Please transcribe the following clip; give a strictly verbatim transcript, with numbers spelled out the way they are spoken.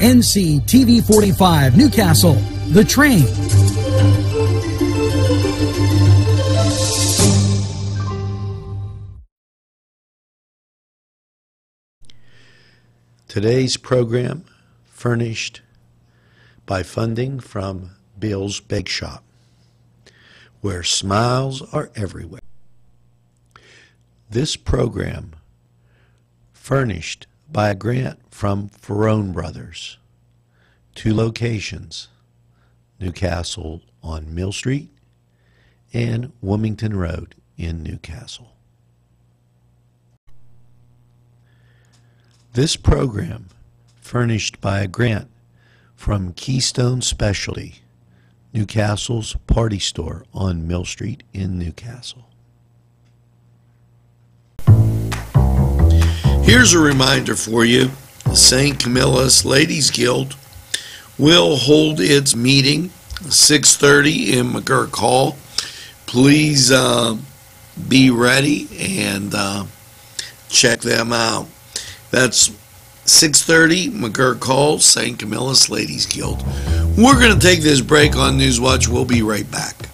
N C T V forty-five, Newcastle, The Train. Today's program furnished by funding from Bill's Bake Shop, where smiles are everywhere. This program furnished by a grant from Ferrone Brothers, two locations, Newcastle on Mill Street and Wilmington Road in Newcastle. This program furnished by a grant from Keystone Specialty, Newcastle's party store on Mill Street in Newcastle. Here's a reminder for you. The Saint Camillus Ladies Guild will hold its meeting six thirty in McGurk Hall. Please uh, be ready and uh, check them out. That's six thirty, McGurk Hall, Saint Camillus Ladies Guild. We're going to take this break on Newswatch. We'll be right back.